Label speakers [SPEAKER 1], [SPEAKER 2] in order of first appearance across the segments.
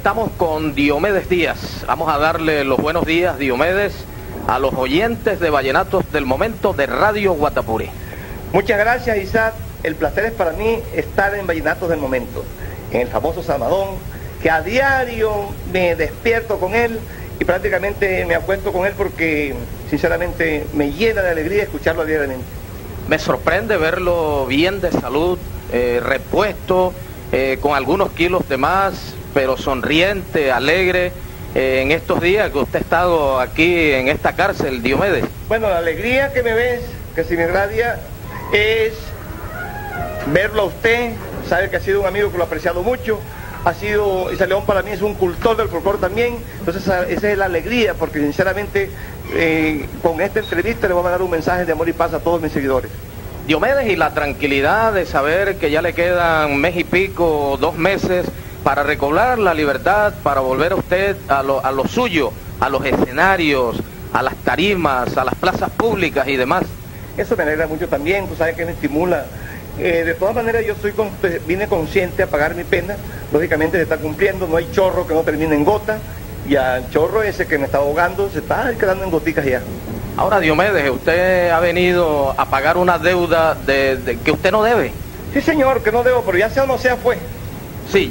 [SPEAKER 1] estamos con Diomedes Díaz. Vamos a darle los buenos días, Diomedes, a los oyentes de Vallenatos del Momento de Radio Guatapurí.
[SPEAKER 2] Muchas gracias, Isaac. El placer es para mí estar en Vallenatos del Momento, en el famoso Salmadón, que a diario me despierto con él y prácticamente me acuesto con él porque sinceramente me llena de alegría escucharlo diariamente.
[SPEAKER 1] Me sorprende verlo bien de salud, repuesto, con algunos kilos de más, pero sonriente, alegre, en estos días que usted ha estado aquí en esta cárcel, Diomedes.
[SPEAKER 2] Bueno, la alegría que me ves, que se me irradia, es verlo a usted. Sabe que ha sido un amigo que lo he apreciado mucho. Isa León para mí es un cultor del folclore también. Entonces esa es la alegría, porque sinceramente con esta entrevista le voy a mandar un mensaje de amor y paz a todos mis seguidores.
[SPEAKER 1] Diomedes, y la tranquilidad de saber que ya le quedan mes y pico, 2 meses para recobrar la libertad, para volver a usted a lo suyo, a los escenarios, a las tarimas, a las plazas públicas y demás.
[SPEAKER 2] Eso me alegra mucho también, tú sabes que me estimula. De todas maneras yo vine consciente a pagar mi pena, lógicamente se está cumpliendo, no hay chorro que no termine en gota, y al chorro ese que me está ahogando se está quedando en goticas ya.
[SPEAKER 1] Ahora, Diomedes, usted ha venido a pagar una deuda que usted no debe.
[SPEAKER 2] Sí, señor, que no debo, pero ya sea o no sea fue.
[SPEAKER 1] Sí,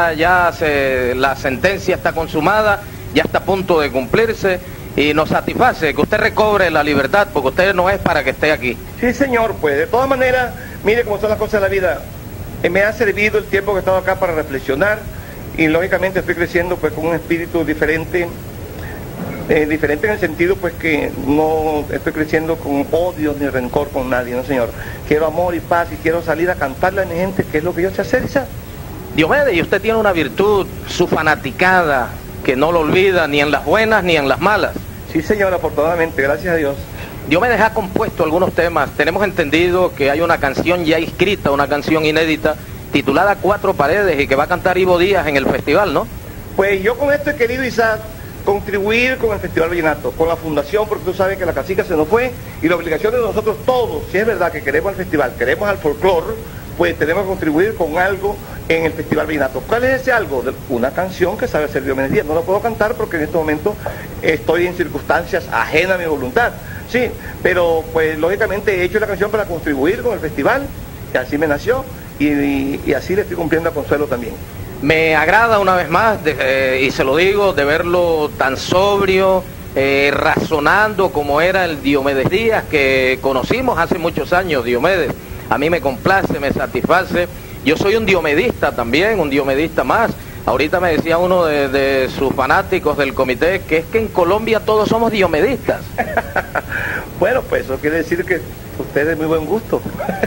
[SPEAKER 1] la sentencia está consumada, ya está a punto de cumplirse y nos satisface que usted recobre la libertad, porque usted no es para que esté aquí.
[SPEAKER 2] Sí, señor, pues de todas maneras, mire cómo son las cosas de la vida. Me ha servido el tiempo que he estado acá para reflexionar y lógicamente estoy creciendo pues con un espíritu diferente. Diferente en el sentido pues que no estoy creciendo con odio ni rencor con nadie, no señor. Quiero amor y paz y quiero salir a cantarle a mi gente, que es lo que yo sé hacer, Isaac.
[SPEAKER 1] Diomedes, y usted tiene una virtud, su fanaticada, que no lo olvida ni en las buenas ni en las malas.
[SPEAKER 2] Sí, señor, afortunadamente, gracias a Dios.
[SPEAKER 1] Diomedes ha compuesto algunos temas. Tenemos entendido que hay una canción ya escrita, una canción inédita, titulada Cuatro Paredes, y que va a cantar Ivo Díaz en el festival, ¿no?
[SPEAKER 2] Pues yo con esto he querido, Isaac, contribuir con el Festival Vallenato, con la fundación, porque tú sabes que la cacica se nos fue y la obligación de nosotros todos, si es verdad que queremos el festival, queremos al folclore, pues tenemos que contribuir con algo en el Festival Vallenato. ¿Cuál es ese algo? Una canción que sabe hacer Diomedes Díaz. No la puedo cantar porque en este momento estoy en circunstancias ajenas a mi voluntad, sí, pero pues lógicamente he hecho la canción para contribuir con el festival, y así me nació, y así le estoy cumpliendo a Consuelo también.
[SPEAKER 1] Me agrada una vez más, y se lo digo, de verlo tan sobrio, razonando como era el Diomedes Díaz que conocimos hace muchos años. Diomedes, a mí me complace, me satisface. Yo soy un diomedista también, un diomedista más. Ahorita me decía uno de sus fanáticos del comité que es que en Colombia todos somos diomedistas.
[SPEAKER 2] Bueno, pues eso quiere decir que usted es de muy buen gusto.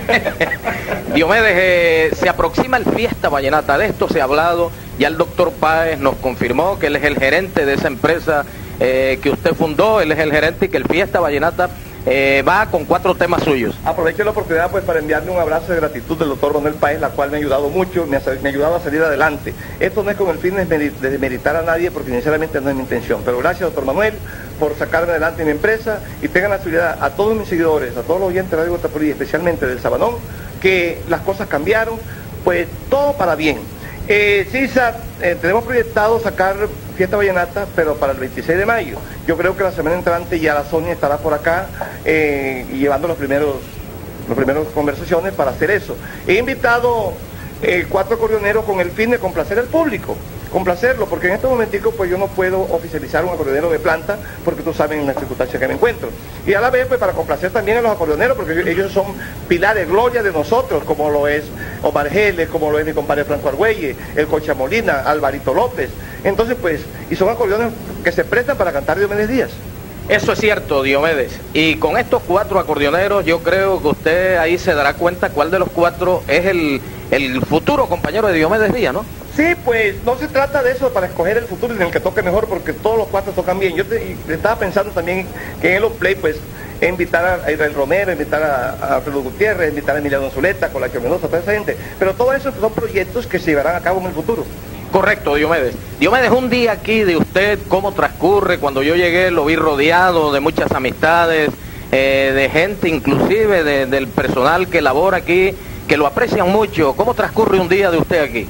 [SPEAKER 1] Diomedes, se aproxima el Fiesta Vallenata, de esto se ha hablado, ya el doctor Páez nos confirmó que él es el gerente de esa empresa que usted fundó, él es el gerente y que el Fiesta Vallenata va con 4 temas suyos.
[SPEAKER 2] Aprovecho la oportunidad pues para enviarle un abrazo de gratitud del doctor Manuel Páez, la cual me ha ayudado mucho, me ha ayudado a salir adelante. Esto no es con el fin de demeritar a nadie, porque sinceramente no es mi intención, pero gracias, doctor Manuel, por sacarme adelante en mi empresa, y tengan la seguridad a todos mis seguidores, a todos los oyentes de Radio Guatapurí, especialmente del Sabanón, que las cosas cambiaron, pues todo para bien. Tenemos proyectado sacar Fiesta Vallenata, pero para el 26 de mayo. Yo creo que la semana entrante ya la Sonia estará por acá y llevando los primeros conversaciones para hacer eso. He invitado 4 acordeoneros con el fin de complacer al público, complacerlo, porque en este momentico pues yo no puedo oficializar un acordeonero de planta, porque tú sabes en las circunstancias que me encuentro. Y a la vez pues para complacer también a los acordeoneros, porque ellos son pilares, gloria de nosotros, como lo es Omar Geles, como lo es mi compadre Franco Argüelle, el Cocha Molina, Alvarito López. Entonces pues, y son acordeones que se prestan para cantar Diomedes Díaz.
[SPEAKER 1] Eso es cierto, Diomedes. Y con estos 4 acordeoneros yo creo que usted ahí se dará cuenta cuál de los 4 es el futuro compañero de Diomedes Díaz, ¿no?
[SPEAKER 2] Sí, pues no se trata de eso para escoger el futuro en el que toque mejor, porque todos los 4 tocan bien. Yo estaba pensando también que en el Play pues invitar a Israel Romero, invitar a Alfredo Gutiérrez, invitar a Emiliano Zuleta, Colacho Mendoza, toda esa gente. Pero todo eso son proyectos que se llevarán a cabo en el futuro.
[SPEAKER 1] Correcto, Diomedes. Diomedes, un día aquí de usted, ¿cómo transcurre? Cuando yo llegué lo vi rodeado de muchas amistades, de gente inclusive del personal que labora aquí, que lo aprecian mucho. ¿Cómo transcurre un día de usted aquí?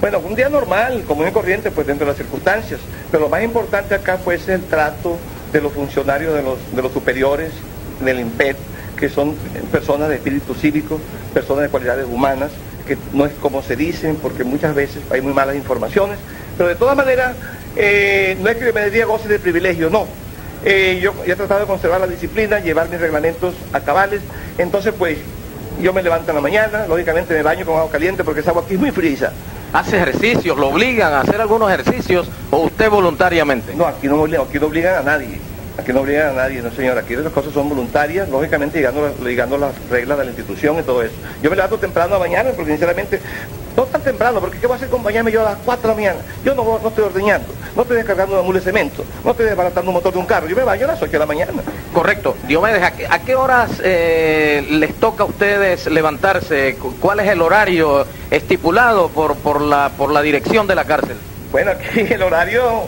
[SPEAKER 2] Bueno, un día normal, común y corriente, pues dentro de las circunstancias, pero lo más importante acá pues es el trato de los funcionarios de los superiores del INPET, que son personas de espíritu cívico, personas de cualidades humanas, que no es como se dicen, porque muchas veces hay muy malas informaciones, pero de todas maneras, no es que me diga goce de privilegio, no. Yo he tratado de conservar la disciplina, llevar mis reglamentos a cabales, entonces pues yo me levanto en la mañana, lógicamente me baño con agua caliente porque esa agua aquí es muy frisa.
[SPEAKER 1] ¿Hace ejercicios? ¿Lo obligan a hacer algunos ejercicios o usted voluntariamente?
[SPEAKER 2] No, aquí no obligan a nadie. Aquí no obligan a nadie, no señor, aquí las cosas son voluntarias, lógicamente llegando las reglas de la institución y todo eso. Yo me levanto temprano a bañarme porque sinceramente, no tan temprano, porque ¿qué voy a hacer con bañarme yo a las 4 de la mañana? Yo no estoy ordeñando, no estoy descargando una mula de cemento, no estoy desbaratando un motor de un carro, yo me baño a las 8 de la mañana.
[SPEAKER 1] Correcto. Diomedes, ¿a qué horas les toca a ustedes levantarse? ¿Cuál es el horario estipulado por la dirección de la cárcel?
[SPEAKER 2] Bueno, aquí el horario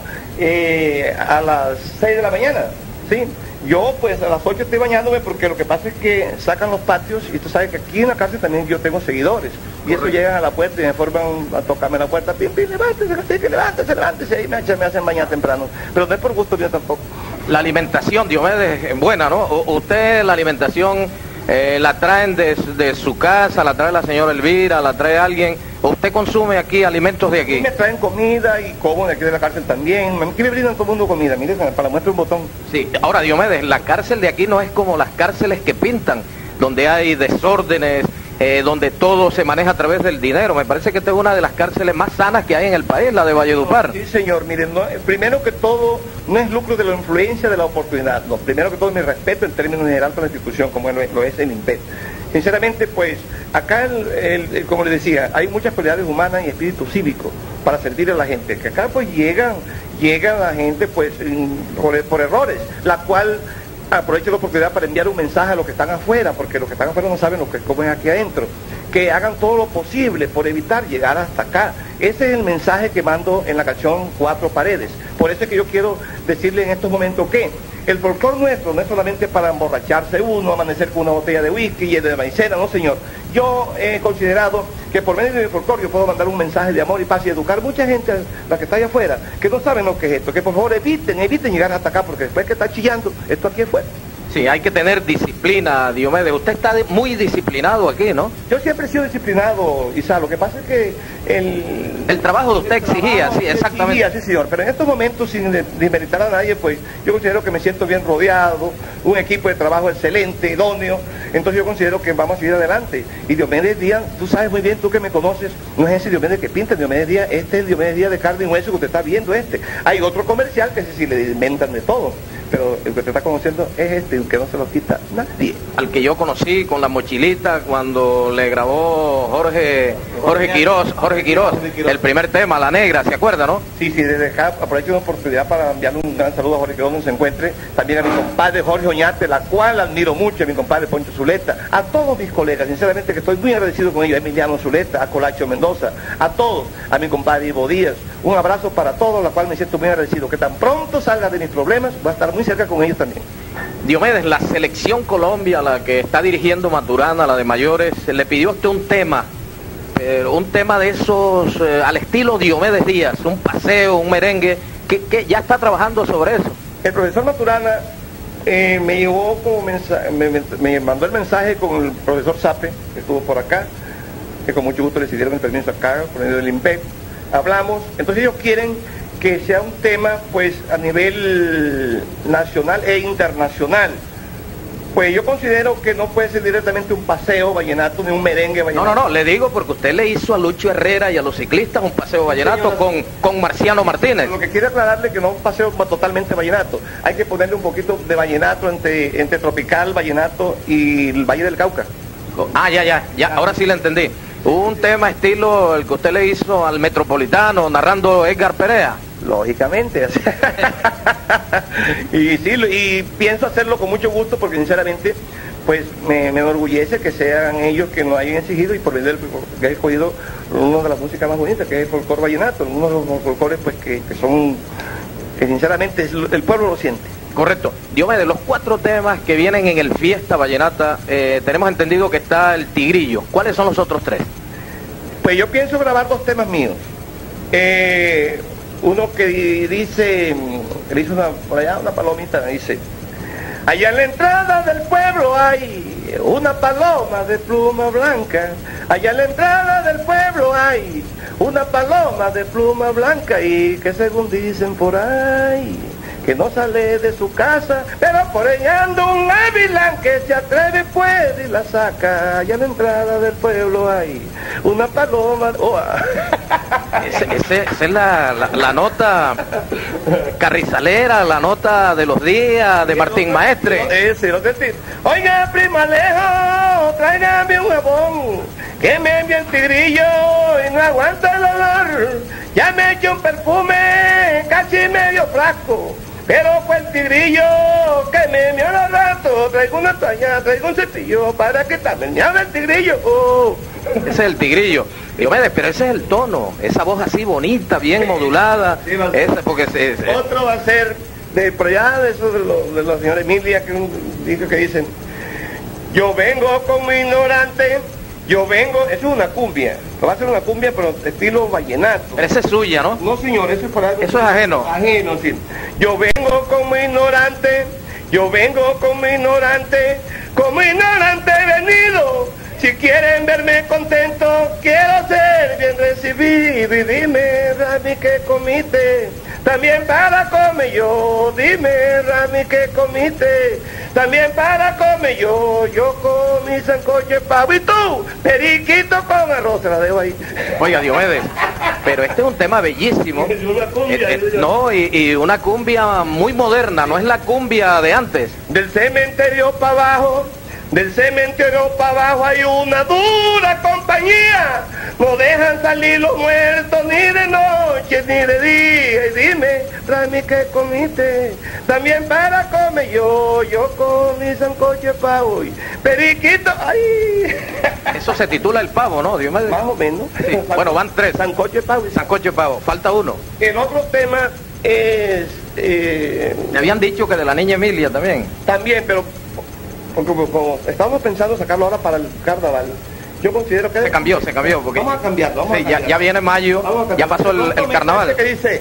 [SPEAKER 2] a las 6 de la mañana, ¿sí? Yo pues a las 8 estoy bañándome porque lo que pasa es que sacan los patios y tú sabes que aquí en la cárcel también yo tengo seguidores. Y eso llegan a la puerta y me forman a tocarme la puerta, pim, pim, levántese, y me hacen bañar temprano. Pero no es por gusto mío tampoco.
[SPEAKER 1] La alimentación, Diomedes, es buena, ¿no? Usted la alimentación la traen de su casa, la trae la señora Elvira, la trae alguien. ¿Usted consume aquí alimentos de aquí?
[SPEAKER 2] Me traen comida y como de aquí de la cárcel también. Aquí me brindan todo el mundo comida, mire, para muestra un botón.
[SPEAKER 1] Sí, ahora Diomedes, la cárcel de aquí no es como las cárceles que pintan, donde hay desórdenes, donde todo se maneja a través del dinero. Me parece que esta es una de las cárceles más sanas que hay en el país, la de Valledupar.
[SPEAKER 2] Sí, señor, miren, primero que todo, no es lucro de la influencia de la oportunidad. No, primero que todo, mi respeto en términos general para la institución, como lo es el INPET. Sinceramente, pues, acá, como les decía, hay muchas cualidades humanas y espíritu cívico para servir a la gente. Que acá, pues, llegan la gente, pues, por errores, la cual aprovecho la oportunidad para enviar un mensaje a los que están afuera, porque los que están afuera no saben cómo es aquí adentro, que hagan todo lo posible por evitar llegar hasta acá. Ese es el mensaje que mando en la canción Cuatro Paredes. Por eso es que yo quiero decirle en estos momentos que el folclor nuestro no es solamente para emborracharse uno, amanecer con una botella de whisky y de maicena, no señor. Yo he considerado que por medio de mi folclor yo puedo mandar un mensaje de amor y paz y educar mucha gente, la que está allá afuera, que no saben lo que es esto, que por favor eviten llegar hasta acá, porque después que está chillando, esto aquí es fuerte.
[SPEAKER 1] Sí, hay que tener disciplina, Diomedes. Usted está muy disciplinado aquí, ¿no?
[SPEAKER 2] Yo siempre he sido disciplinado, Isa. Lo que pasa es que
[SPEAKER 1] el trabajo de usted exigía, sí, exactamente.
[SPEAKER 2] Exigía, sí, señor. Pero en estos momentos, sin desmeritar a nadie, pues yo considero que me siento bien rodeado, un equipo de trabajo excelente, idóneo. Entonces yo considero que vamos a seguir adelante. Y Diomedes Díaz, tú sabes muy bien, tú que me conoces, no es ese Diomedes que pinta, Diomedes Díaz, este es el Diomedes Díaz de carne y hueso que usted está viendo este. Hay otro comercial que ese sí le inventan de todo. Pero el que te está conociendo es este, que no se lo quita nadie.
[SPEAKER 1] Al que yo conocí con la mochilita cuando le grabó Jorge Quirós, el primer tema, La Negra, ¿se acuerda, no?
[SPEAKER 2] Sí, desde acá aprovecho la oportunidad para enviarle un gran saludo a Jorge Quirós donde se encuentre, también a mi compadre Jorge Oñate, la cual admiro mucho, a mi compadre Poncho Zuleta, a todos mis colegas, sinceramente que estoy muy agradecido con ellos, a Emiliano Zuleta, a Colacho Mendoza, a todos, a mi compadre Ivo Díaz, un abrazo para todos, la cual me siento muy agradecido, que tan pronto salga de mis problemas, va a estar muy cerca con ellos también.
[SPEAKER 1] Diomedes, la selección Colombia, la que está dirigiendo Maturana, la de mayores, le pidió a usted un tema de esos al estilo Diomedes Díaz, un paseo, un merengue, que ya está trabajando sobre eso.
[SPEAKER 2] El profesor Maturana me llevó como mensaje, me mandó el mensaje con el profesor Sape, que estuvo por acá, que con mucho gusto le dieron el permiso acá, por medio del INPEC, hablamos, entonces ellos quieren que sea un tema pues a nivel nacional e internacional. Pues yo considero que no puede ser directamente un paseo vallenato ni un merengue vallenato.
[SPEAKER 1] No, le digo porque usted le hizo a Lucho Herrera y a los ciclistas un paseo vallenato con Marciano Martínez.
[SPEAKER 2] Lo que quiero aclararle que no es un paseo totalmente vallenato. Hay que ponerle un poquito de vallenato entre tropical, vallenato y el Valle del Cauca.
[SPEAKER 1] Ah, ya, ahora sí le entendí. Un tema estilo el que usted le hizo al Metropolitano, narrando Edgar Perea.
[SPEAKER 2] Lógicamente. Y sí, y pienso hacerlo con mucho gusto porque sinceramente pues me enorgullece que sean ellos que nos hayan exigido y por medio que he escogido una de las músicas más bonitas, que es el folclor vallenato, uno de los folclores pues que son, que sinceramente el pueblo lo siente.
[SPEAKER 1] Correcto. Diomedes, los 4 temas que vienen en el Fiesta Vallenata, tenemos entendido que está el Tigrillo. ¿Cuáles son los otros 3?
[SPEAKER 2] Pues yo pienso grabar 2 temas míos. Uno que dice, le hizo por allá una palomita, dice: allá en la entrada del pueblo hay una paloma de pluma blanca. Allá en la entrada del pueblo hay una paloma de pluma blanca, y que según dicen por ahí, que no sale de su casa, pero por ella anda un gavilán que se atreve, puede y la saca. Allá en la entrada del pueblo hay una paloma.
[SPEAKER 1] Esa es la nota carrizalera, la nota de los días de Martín Maestre.
[SPEAKER 2] Sí, lo que oiga, prima Alejo, tráigame un jabón, que me envía el tigrillo y no aguanta el olor. Ya me eché un perfume casi medio frasco, pero fue el tigrillo que me envió los ratos. Traigo una toalla, traigo un cepillo para que también me hable el tigrillo.
[SPEAKER 1] Ese es el tigrillo. Diomedes, pero ese es el tono, esa voz así bonita, bien modulada.
[SPEAKER 2] Sí, otro va a ser de por allá, de esos de la señora Emilia, que dijo que dicen: yo vengo como ignorante, yo vengo, eso es una cumbia, va a ser una cumbia pero estilo vallenato.
[SPEAKER 1] Pero esa es suya, ¿no?
[SPEAKER 2] No, señor, eso es para algo.
[SPEAKER 1] Eso es ajeno.
[SPEAKER 2] Ajeno, sí. Yo vengo como ignorante, yo vengo como ignorante he venido. Si quieren verme contento, quiero ser bien recibido. Y dime, Rami, ¿qué comiste? También para comer yo. Dime, Rami, ¿qué comiste? También para comer yo. Yo comí sancocho de pavo y tú, periquito con arroz. Se la dejo ahí.
[SPEAKER 1] Oiga, Diomedes, pero este es un tema bellísimo.
[SPEAKER 2] Una cumbia,
[SPEAKER 1] no, y una cumbia muy moderna, no es la cumbia de antes.
[SPEAKER 2] Del cementerio para abajo, del cementerio para abajo hay una dura compañía. No dejan salir los muertos ni de noche ni de día. Y dime, Rami, ¿qué comiste? También para comer yo. Yo comí sancocho de pavo y periquito. ¡Ay!
[SPEAKER 1] Eso se titula El Pavo, ¿no, Diomedes?
[SPEAKER 2] Más o menos.
[SPEAKER 1] Sí. Bueno, van tres.
[SPEAKER 2] Sancocho de pavo.
[SPEAKER 1] Sancocho de pavo. Falta uno.
[SPEAKER 2] El otro tema es...
[SPEAKER 1] Me habían dicho que de la niña Emilia también.
[SPEAKER 2] También, pero... como estamos pensando sacarlo ahora para el carnaval, yo considero que...
[SPEAKER 1] Se cambió, porque...
[SPEAKER 2] Vamos a cambiarlo,
[SPEAKER 1] sí, ya viene mayo, ya pasó el carnaval.
[SPEAKER 2] Que dice: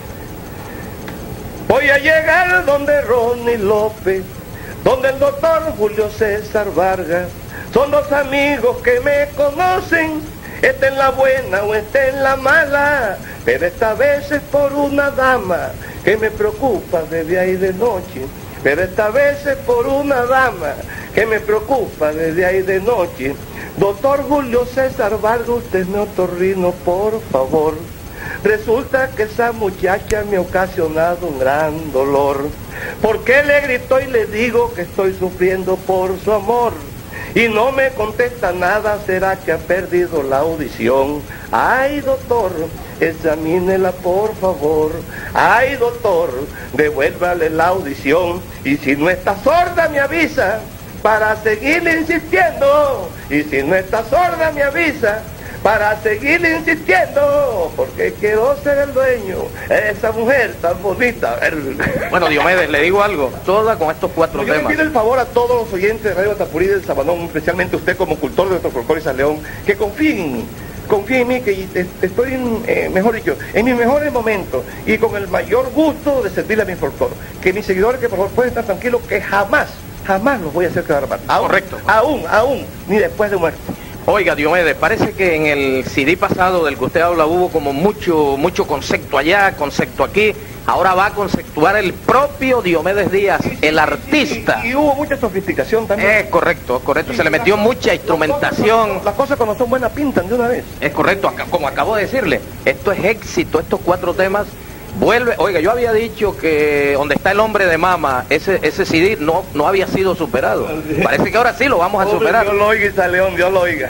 [SPEAKER 2] voy a llegar donde Ronnie López, donde el doctor Julio César Vargas, son dos amigos que me conocen, esté en la buena o esté en la mala, pero esta vez es por una dama que me preocupa de día y de noche. Pero esta vez es por una dama que me preocupa desde ahí de noche. Doctor Julio César Vargas, usted me otorrino, por favor. Resulta que esa muchacha me ha ocasionado un gran dolor. ¿Por qué le grito y le digo que estoy sufriendo por su amor? Y no me contesta nada, ¿será que ha perdido la audición? Ay, doctor, examínela por favor. Ay, doctor, devuélvale la audición. Y si no está sorda me avisa, para seguirle insistiendo. Y si no está sorda me avisa, para seguirle insistiendo, porque quiero ser el dueño de esa mujer tan bonita.
[SPEAKER 1] Bueno, Diomedes, le digo algo, toda con estos cuatro
[SPEAKER 2] Yo
[SPEAKER 1] temas.
[SPEAKER 2] le pido el favor a todos los oyentes de Radio Tapurí del Sabanón, especialmente usted como cultor de nuestro folclore San León, que confíen en mí. Confíe en mí, que estoy, mejor dicho, en mis mejores momentos y con el mayor gusto de servirle a mi folclore. Que mis seguidores, que por favor pueden estar tranquilos, que jamás los voy a hacer quedar mal.
[SPEAKER 1] Correcto.
[SPEAKER 2] Aún, ni después de muerto.
[SPEAKER 1] Oiga, Diomedes, parece que en el CD pasado del que usted habla hubo como mucho concepto allá, concepto aquí. Ahora va a conceptuar el propio Diomedes Díaz, el artista.
[SPEAKER 2] Y hubo mucha sofisticación también.
[SPEAKER 1] Es correcto. Se le metió mucha instrumentación.
[SPEAKER 2] Las cosas cuando son buenas pintan de una vez.
[SPEAKER 1] Es correcto, como acabo de decirle, esto es éxito, estos cuatro temas. Vuelve, oiga, yo había dicho que donde está el hombre de mama, ese CD no había sido superado. Parece que ahora sí lo vamos a superar.
[SPEAKER 2] Dios lo oiga, San León, Dios lo oiga.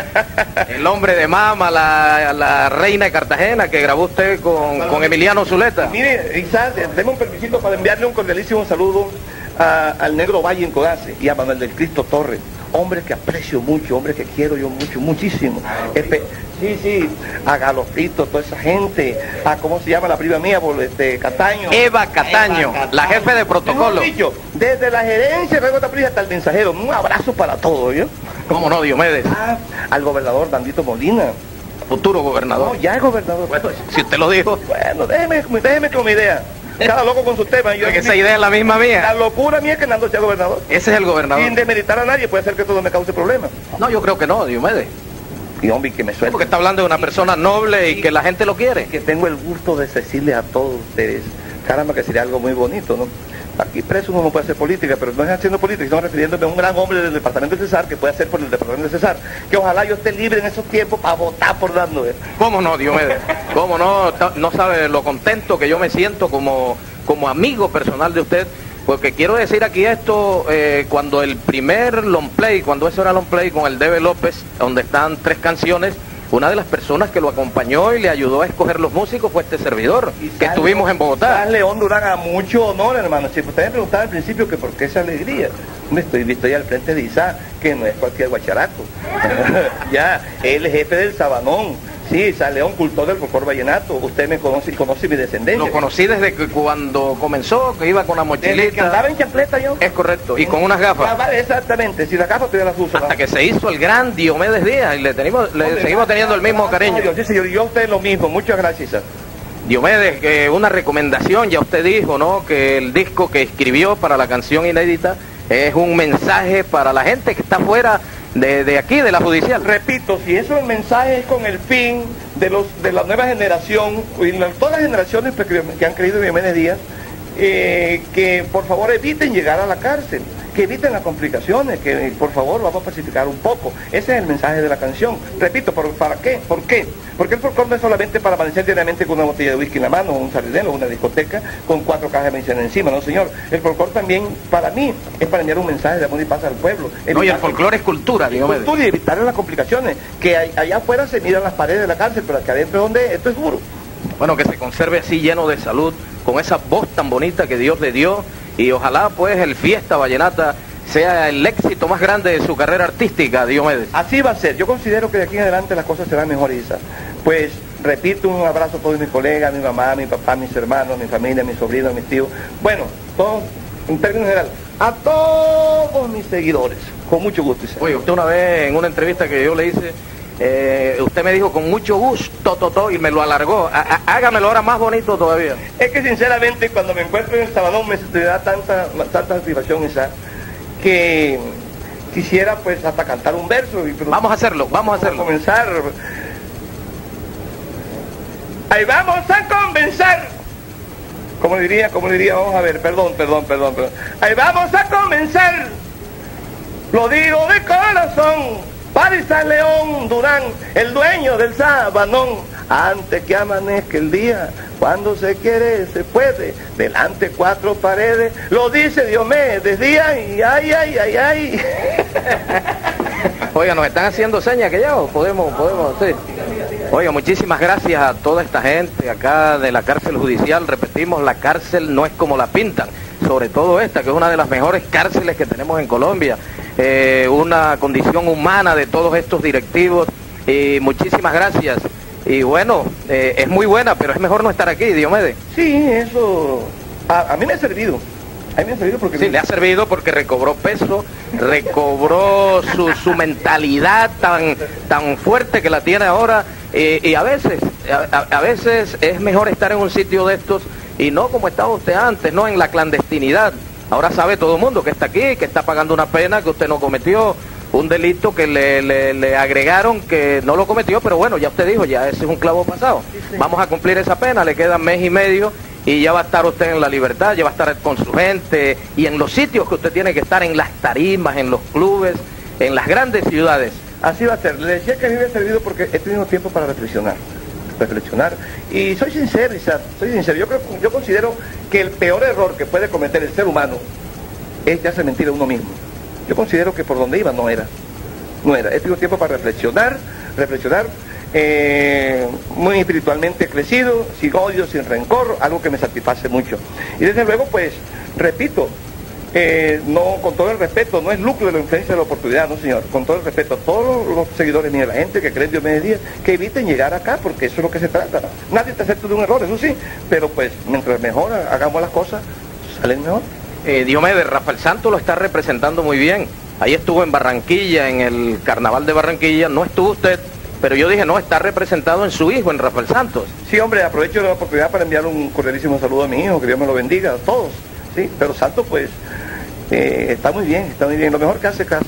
[SPEAKER 1] El hombre de mama, la reina de Cartagena, que grabó usted con Emiliano Zuleta.
[SPEAKER 2] Mire, Isa, deme un permisito para enviarle un cordialísimo saludo al Negro Valle en Codazzi y a Manuel del Cristo Torres. Hombre que aprecio mucho, hombre que quiero yo mucho, muchísimo. Sí, a Galopito, toda esa gente, a cómo se llama la prima mía, Cataño.
[SPEAKER 1] Eva Cataño, la jefe de protocolo.
[SPEAKER 2] Dicho, desde la gerencia de Radio Tapurí hasta el mensajero, un abrazo para todos, ¿yo?
[SPEAKER 1] ¿Cómo no, Diomedes?
[SPEAKER 2] Al gobernador Dandito Molina,
[SPEAKER 1] futuro gobernador.
[SPEAKER 2] No, ya es gobernador.
[SPEAKER 1] Bueno, si usted lo dijo.
[SPEAKER 2] Bueno, déjeme con mi idea. Cada loco con su tema.
[SPEAKER 1] Esa idea es la misma mía.
[SPEAKER 2] La locura mía es que Nando sea gobernador.
[SPEAKER 1] Ese es el gobernador.
[SPEAKER 2] Sin demeritar a nadie, puede ser que todo me cause problemas.
[SPEAKER 1] No, yo creo que no, Diomedes.
[SPEAKER 2] Y hombre, que me suelte.
[SPEAKER 1] Porque está hablando de una persona noble y que la gente lo quiere.
[SPEAKER 2] Que tengo el gusto de decirles a todos ustedes, caramba, que sería algo muy bonito, ¿no? Aquí preso uno no puede hacer política, pero no es haciendo política, sino refiriéndome a un gran hombre del departamento de Cesar, que puede hacer por el departamento de Cesar, que ojalá yo esté libre en esos tiempos para votar por Nando.
[SPEAKER 1] ¿Cómo no, Diomedes? ¿Cómo no? No sabe lo contento que yo me siento como amigo personal de usted, porque quiero decir aquí esto, cuando el primer long play, cuando eso era long play con el Debe López, donde están 3 canciones, una de las personas que lo acompañó y le ayudó a escoger los músicos fue este servidor, que estuvimos en Bogotá.
[SPEAKER 2] León Durán, a mucho honor, hermano. Si usted me preguntaba al principio que por qué esa alegría, me estoy visto ya al frente de Isaac, que no es cualquier guacharaco. Ya, él es jefe del Sabanón. Sí, San León, cultor del folclor vallenato. Usted me conoce y conoce mi descendencia.
[SPEAKER 1] Lo conocí desde que cuando comenzó, que iba con la mochilita.
[SPEAKER 2] Desde que andaba en chancleta yo.
[SPEAKER 1] Es correcto, y con unas gafas.
[SPEAKER 2] Exactamente, si las gafas todavía las uso.
[SPEAKER 1] Hasta que se hizo el gran Diomedes Díaz y le seguimos teniendo el mismo cariño.
[SPEAKER 2] Sí, señor, y yo a usted lo mismo. Muchas gracias.
[SPEAKER 1] Diomedes, una recomendación, ya usted dijo, ¿no? Que el disco que escribió para la canción inédita es un mensaje para la gente que está fuera de aquí, de la judicial.
[SPEAKER 2] Repito, si eso el mensaje es con el fin de la nueva generación, y todas las generaciones que han creído en Diomedes Díaz, que por favor eviten llegar a la cárcel, que eviten las complicaciones, que por favor vamos a pacificar un poco. Ese es el mensaje de la canción. Repito, ¿para qué? ¿Por qué? Porque el folclore no es solamente para amanecer diariamente con una botella de whisky en la mano, un sardinero, una discoteca, con 4 cajas de medicina encima, no señor. El folclore también, para mí, es para enviar un mensaje de amor y paz al pueblo.
[SPEAKER 1] No, y el folclore es cultura, Diomedes.
[SPEAKER 2] Cultura y evitar las complicaciones, que allá afuera se miran las paredes de la cárcel, pero aquí adentro donde esto es duro.
[SPEAKER 1] Bueno, que se conserve así lleno de salud, con esa voz tan bonita que Dios le dio, y ojalá pues el Fiesta Vallenata sea el éxito más grande de su carrera artística, Diomedes.
[SPEAKER 2] Así va a ser. Yo considero que de aquí en adelante las cosas serán mejores, Isa. Pues repito, un abrazo a todos mis colegas, a mi mamá, a mi papá, a mis hermanos, a mi familia, a mis sobrinos, a mis tíos. Bueno, todos, en términos generales, a todos mis seguidores. Con mucho gusto, Isa.
[SPEAKER 1] Oye, usted una vez en una entrevista que yo le hice, usted me dijo con mucho gusto, y me lo alargó. Hágamelo ahora más bonito todavía.
[SPEAKER 2] Es que sinceramente cuando me encuentro en el Sabanón me da tanta satisfacción, Isa, que quisiera pues hasta cantar un verso.
[SPEAKER 1] Vamos a hacerlo.
[SPEAKER 2] Comenzar. Ahí vamos a comenzar. Como diría, vamos a ver, perdón. Ahí vamos a comenzar. Lo digo de corazón. Para San León Durán, el dueño del Sabanón, antes que amanezca el día, cuando se quiere se puede, delante 4 paredes, lo dice Diomedes Díaz, y ay.
[SPEAKER 1] Oiga, nos están haciendo señas que ya podemos, sí. Oiga, muchísimas gracias a toda esta gente acá de la cárcel judicial. Repetimos, la cárcel no es como la pintan, sobre todo esta, que es una de las mejores cárceles que tenemos en Colombia. Una condición humana de todos estos directivos, y muchísimas gracias. Y bueno, es muy buena, pero es mejor no estar aquí, Diomedes.
[SPEAKER 2] Sí, eso a mí me ha servido. A mí me ha servido porque...
[SPEAKER 1] Sí, le ha servido porque recobró peso, recobró su mentalidad tan fuerte que la tiene ahora, y a veces es mejor estar en un sitio de estos y no como estaba usted antes, no en la clandestinidad. Ahora sabe todo el mundo que está aquí, que está pagando una pena que usted no cometió, un delito que le agregaron que no lo cometió, pero bueno, ya usted dijo, ya ese es un clavo pasado. Sí. Vamos a cumplir esa pena, le queda 1 mes y medio y ya va a estar usted en la libertad, ya va a estar con su gente y en los sitios que usted tiene que estar, en las tarimas, en los clubes, en las grandes ciudades.
[SPEAKER 2] Así va a ser. Le decía que a mí me ha servido porque he tenido tiempo para reflexionar, y soy sincero, Isaac, yo considero que el peor error que puede cometer el ser humano es ya hacer mentir a uno mismo. Yo considero que por donde iba no era, he tenido tiempo para reflexionar, muy espiritualmente crecido, sin odio, sin rencor, algo que me satisface mucho, y desde luego pues, repito, no, con todo el respeto, no es lucro de la influencia de la oportunidad, no señor, con todo el respeto a todos los seguidores míos, la gente que cree en Diomedes Díaz, que eviten llegar acá, porque eso es lo que se trata. Nadie te acepta de un error, eso sí, pero pues mientras mejor hagamos las cosas, salen mejor.
[SPEAKER 1] Diomedes, Rafael Santos lo está representando muy bien. Ahí estuvo en Barranquilla, en el Carnaval de Barranquilla, no estuvo usted, pero yo dije, no, está representado en su hijo, en Rafael Santos.
[SPEAKER 2] Sí, hombre, aprovecho la oportunidad para enviar un cordialísimo saludo a mi hijo, que Dios me lo bendiga a todos, sí, pero Santos pues está muy bien, lo mejor que hace caso.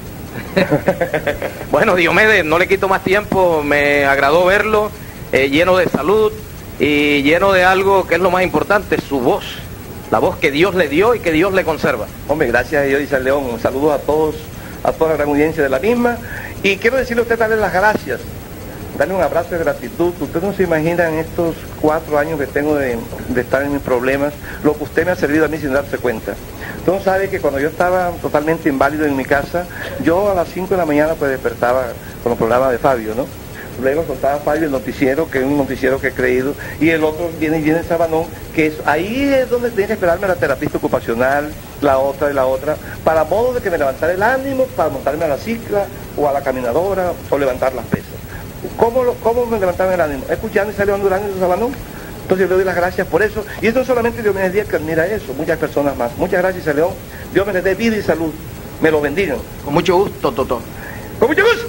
[SPEAKER 1] Bueno, Diomedes, no le quito más tiempo, me agradó verlo, lleno de salud y lleno de algo que es lo más importante, su voz, la voz que Dios le dio y que Dios le conserva.
[SPEAKER 2] Hombre, gracias a Dios, dice el León, saludos a todos, a toda la gran audiencia de la misma, y quiero decirle a usted, darle las gracias, darle un abrazo de gratitud. Usted no se imagina en estos 4 años que tengo de estar en mis problemas, lo que usted me ha servido a mí sin darse cuenta. Usted no sabe que cuando yo estaba totalmente inválido en mi casa, yo a las 5 de la mañana pues despertaba con los programas de Fabio, ¿no? Luego soltaba Fabio el noticiero, que es un noticiero que he creído, y el otro viene Sabanón, que es, ahí es donde tiene que esperarme la terapista ocupacional, la otra, para modo de que me levantara el ánimo, para montarme a la cicla, o a la caminadora, o levantar las pesas. ¿Cómo me levantaba el ánimo? Escuchando y salió Durán y Sabanón. Entonces le doy las gracias por eso. Y esto no solamente Diomedes Díaz que admira eso, muchas personas más. Muchas gracias, León. Dios me les dé vida y salud. Me lo bendiga.
[SPEAKER 1] Con mucho gusto, Toto.
[SPEAKER 2] Con mucho gusto.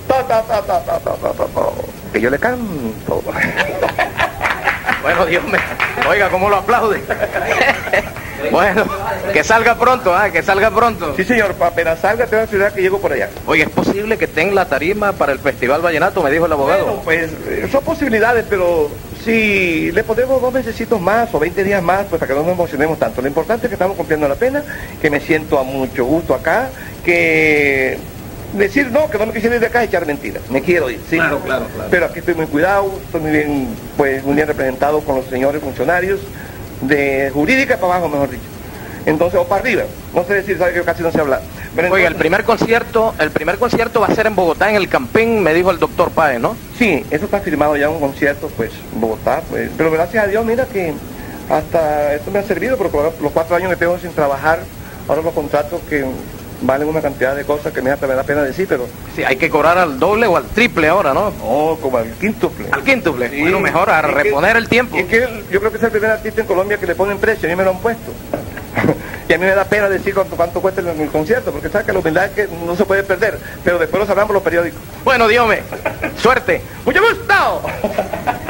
[SPEAKER 2] Que yo le canto.
[SPEAKER 1] Bueno, Dios me... Oiga, ¿cómo lo aplaude? Bueno, que salga pronto, que salga pronto.
[SPEAKER 2] Sí, señor, apenas salga, te voy a asegurar que llego por allá.
[SPEAKER 1] Oye, ¿es posible que estén la tarima para el Festival Vallenato? Me dijo el abogado.
[SPEAKER 2] Bueno, pues son posibilidades, pero si le ponemos 2 mesecitos más o 20 días más, pues para que no nos emocionemos tanto. Lo importante es que estamos cumpliendo la pena, que me siento a mucho gusto acá, que decir no, que no me quisiera ir de acá es echar mentiras. Me quiero ir, sí.
[SPEAKER 1] Claro.
[SPEAKER 2] Pero aquí estoy muy cuidado, estoy muy bien, pues muy bien representado con los señores funcionarios de jurídica para abajo, mejor dicho. Entonces, o para arriba, no sé decir, sabe que casi no se habla. Pero
[SPEAKER 1] oiga,
[SPEAKER 2] entonces,
[SPEAKER 1] el primer concierto va a ser en Bogotá, en el Campín, me dijo el doctor Páez, ¿no?
[SPEAKER 2] sí, eso está firmado ya, un concierto, pues, en Bogotá, pues, pero gracias a Dios, mira que hasta esto me ha servido, porque los 4 años que tengo sin trabajar, ahora los contratos que valen una cantidad de cosas que me da pena decir, pero...
[SPEAKER 1] Sí, hay que cobrar al doble o al triple ahora, ¿no?
[SPEAKER 2] No, como al quíntuple.
[SPEAKER 1] Al quíntuple,
[SPEAKER 2] Sí.
[SPEAKER 1] bueno, mejor a reponer el tiempo.
[SPEAKER 2] Es que yo creo que es el primer artista en Colombia que le ponen precio, a mí me lo han puesto. Y a mí me da pena decir cuánto cuesta el concierto, porque sabes que la humildad es que no se puede perder, pero después lo sabrán por los periódicos.
[SPEAKER 1] Bueno, Dios me, suerte.
[SPEAKER 2] ¡Mucho gusto!